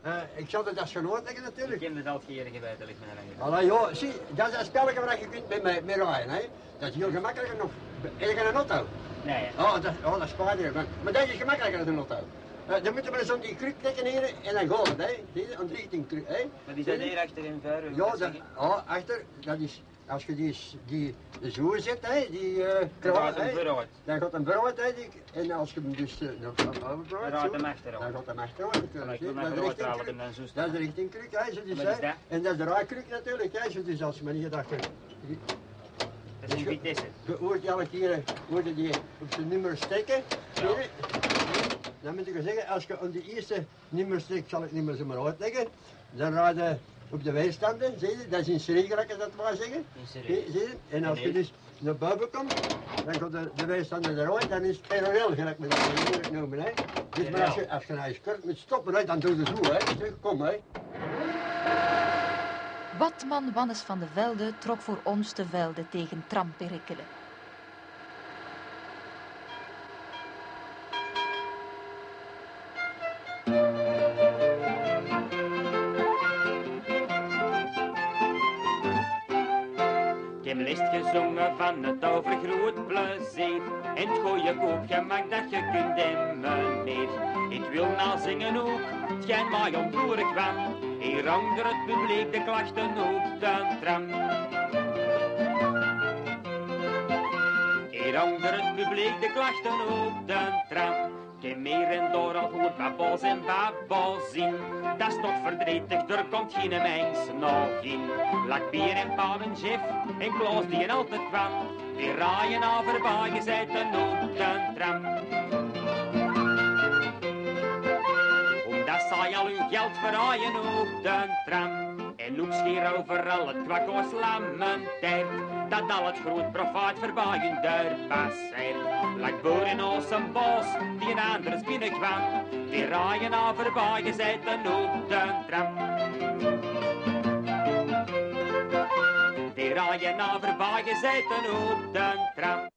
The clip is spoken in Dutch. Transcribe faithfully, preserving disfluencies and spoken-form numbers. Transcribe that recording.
Uh, ik zal het als genoot leggen natuurlijk. Ik ken het al geweten gewetelijk met een Allee joh, zie, dat is een spelletje waar je kunt met, met, met rijden, hè. Dat is heel gemakkelijk nog. Heb je een auto? Nee. Oh, dat, oh, dat is spijtig. Maar, maar dat is gemakkelijker dan een auto. Uh, dan moeten we zo'n die kruk trekken hier en dan gaat het, hè. Zie je, een richting kruk, hè. Maar die zijn hier achter in ver. Ja, dat, oh, achter, dat is, als je die, die zo zet, hè, die uh, dan gaat hem vooruit. Dan gaat hem vooruit, hè. Die, en als je hem dus uh, nog van overbrengt, dan gaat hem achteruit. Dan gaat hem achteruit natuurlijk. Ik wil dat, is vooruit halen en dan zo dat is de richting kruk, hè. Zo dus, Wat is hè. dat? En dat is de raakkruk natuurlijk, hè. Zo dus als je maar niet gedacht hebt. Dat is een vitesse. Je hoort elke keer hoorde die op zijn nummer steken. Ja. Dan moet ik zeggen, als je aan die eerste nummer steekt, zal ik niet meer zo maar uitleggen. Dan raad je op de weerstanden, zie je, dat is in serie, gelijk als dat maar zeggen. In serie. Zie je? En als je dus naar boven komt, dan gaat de, de weerstanden eruit, dan is het parallel, gelijk met dat we noemen, hè. Dus maar als je, als je naar je skirt moet stoppen, hè, dan doe je zo, hè. Zeg, kom, hè. Watman Wannes van de Velde trok voor ons te Velde tegen Tramperikelen. Ik heb list gezongen van het overgroot plezier. En het goeie koopgemak dat je kunt in meneer. Ik wil nou zingen ook, het schijnt mij ontroerig kwam. Hier onder het publiek de klachten op de tram. Hier onder het publiek de klachten op de tram. Ik heb meer en door al goed babos en babos in. Dat is toch verdrietig, er komt geen mens nog in. Lak bier en pauw en Jeff en Klaas die en altijd kwam. Die raaien over voorbij zetten op de tram. Omdat zij al hun geld verraaien op de tram. En ook schier overal het kwak was lamentair. Dat al het groot profijt voorbij hun deur passeert. Lak boer in ons een bos die een anders binnenkwam. Die raaien over voorbij zetten op de tram. Die raaien over voorbij zetten op de tram.